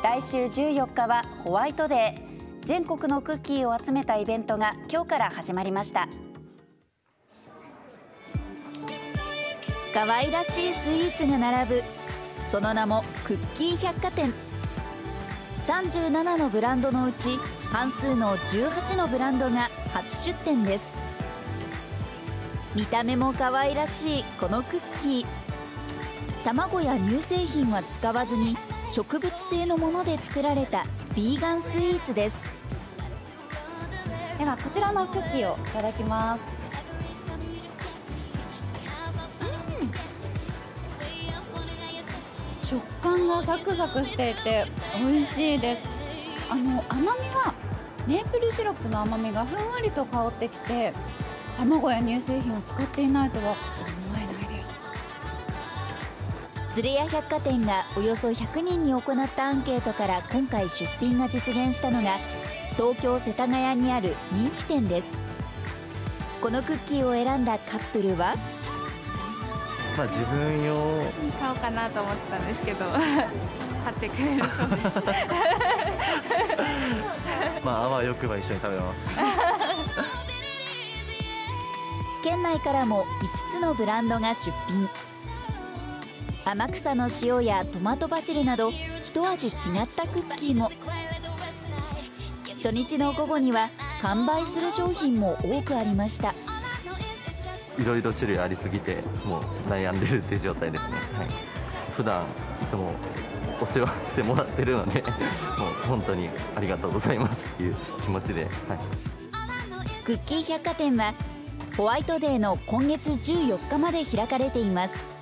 来週14日はホワイトデー。全国のクッキーを集めたイベントが今日から始まりました。可愛らしいスイーツが並ぶ、その名もクッキー百貨店。37のブランドのうち半数の18のブランドが初出店です。見た目も可愛らしいこのクッキー、卵や乳製品は使わずに植物性のもので作られたビーガンスイーツです。ではこちらのクッキーをいただきます。食感がサクサクしていて美味しいです。甘みはメープルシロップの甘みがふんわりと香ってきて、卵や乳製品を使っていないとは思えないです。ズレヤ百貨店がおよそ100人に行ったアンケートから今回出品が実現したのが東京世田谷にある人気店です。このクッキーを選んだカップルは、 自分用買おうかなと思ってたんですけど買ってくれるそうですあわよくば一緒に食べます県内からも5つのブランドが出品。天草の塩やトマトバジルなど一味違ったクッキーも。初日の午後には完売する商品も多くありました。 いろいろ種類ありすぎてもう悩んでるっていう状態ですね。普段いつもお世話してもらってるのでもう本当にありがとうございますっていう気持ちで、 クッキー百貨店はホワイトデーの今月14日まで開かれています。